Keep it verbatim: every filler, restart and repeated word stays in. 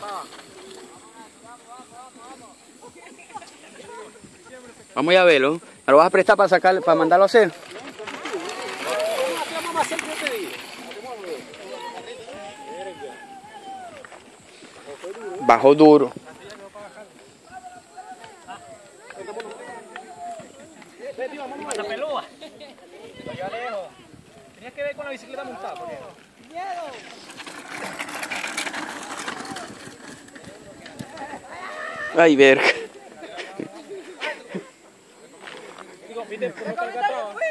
Vamos a verlo. ¿Me lo vas a prestar para sacar, para mandarlo a hacer? Bajo duro. La pelúa. Yo lejos. Tenías que ver con la bicicleta montada. Ay, verga. Digo, viste, ¿cómo carga todo?